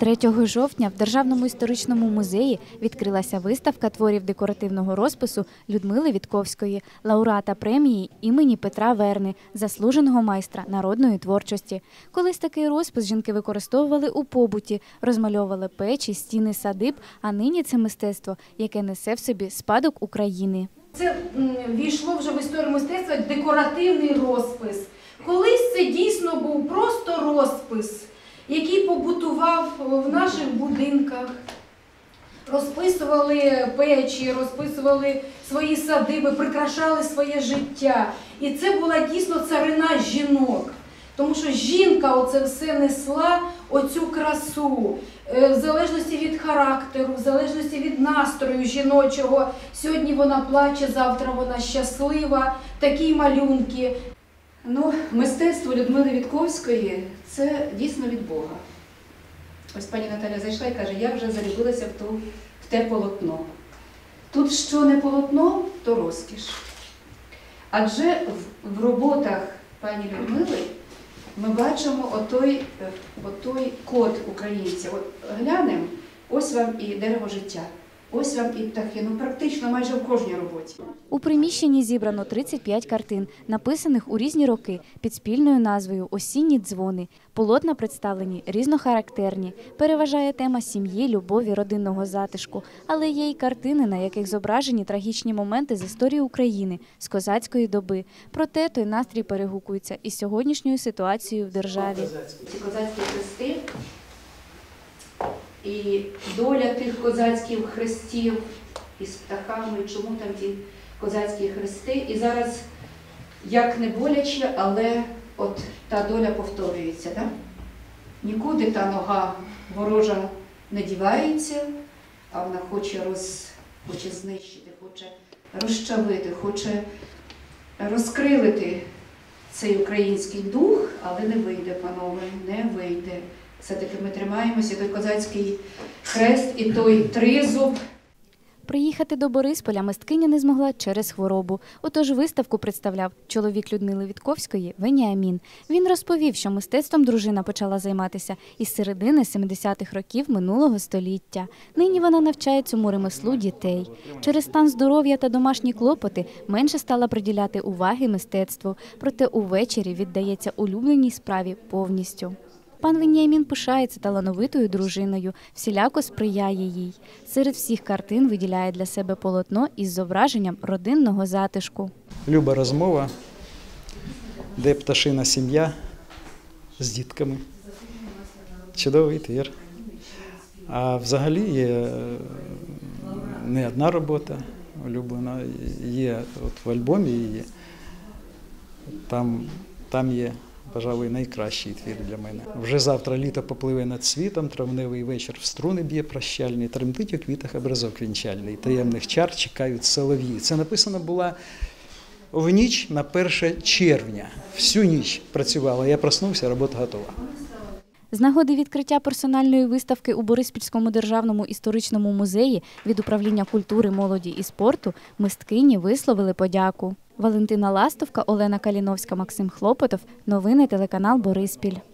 3 жовтня в Державному історичному музеї відкрилася виставка творів декоративного розпису Людмили Вітковської, лауреата премії імені Петра Верни, заслуженого майстра народної творчості. Колись такий розпис жінки використовували у побуті, розмальовували печі, стіни садиб, а нині це мистецтво, яке несе в собі спадок України. Це війшло вже в історію мистецтва декоративний розпис. Колись це дійсно був просто розпис, який побутував в наших будинках. Розписували печі, розписували свої садиби, прикрашали своє життя. І це була дійсно царина жінок. Тому що жінка оце все несла, оцю красу, в залежності від характеру, в залежності від настрою жіночого. Сьогодні вона плаче, завтра вона щаслива, такі малюнки. Мистецтво Людмили Вітковської – це дійсно від Бога. Ось пані Наталя зайшла і каже, я вже залюбилася в те полотно. Тут що не полотно, то розкіш. Адже в роботах пані Людмили ми бачимо отой код українця. От глянемо, ось вам і дерево життя. Ось вам і птахи, практично майже в кожній роботі. У приміщенні зібрано 35 картин, написаних у різні роки, під спільною назвою «Осінні дзвони». Полотна представлені різнохарактерні. Переважає тема сім'ї, любові, родинного затишку. Але є й картини, на яких зображені трагічні моменти з історії України, з козацької доби. Проте той настрій перегукується із сьогоднішньою ситуацією в державі. Ці козацькі хрести і доля тих козацьких хрестів із птахами, чому там ті козацькі хрести. І зараз, як не боляче, але от та доля повторюється. Да? Нікуди та нога ворожа не дівається, а вона хоче знищити, хоче розчавити, хоче розкрилити цей український дух, але не вийде, панове, не вийде. Все-таки ми тримаємося, той козацький хрест і той тризуб. Приїхати до Борисполя мисткиня не змогла через хворобу. Отож виставку представляв чоловік Людмили Вітковської Веніамін. Він розповів, що мистецтвом дружина почала займатися із середини 70-х років минулого століття. Нині вона навчає цьому ремеслу дітей. Через стан здоров'я та домашні клопоти менше стала приділяти уваги мистецтву. Проте увечері віддається улюбленій справі повністю. Пан Веніамін пишається талановитою дружиною, всіляко сприяє їй. Серед всіх картин виділяє для себе полотно із зображенням родинного затишку. Люба розмова, де пташина сім'я з дітками. Чудовий твір. А взагалі є не одна робота улюблена, є от в альбомі її, там є, пожалуй, найкращий твір для мене. Вже завтра літо попливе над світом, травневий вечір в струни б'є прощальний, тремтить у квітах образок вінчальний, таємних чар чекають солов'ї. Це написано було в ніч на 1 червня. Всю ніч працювала, я проснувся, робота готова. З нагоди відкриття персональної виставки у Бориспільському державному історичному музеї від Управління культури, молоді і спорту мисткині висловили подяку. Валентина Ластовка, Олена Каліновська, Максим Хлопотов. Новини телеканал Бориспіль.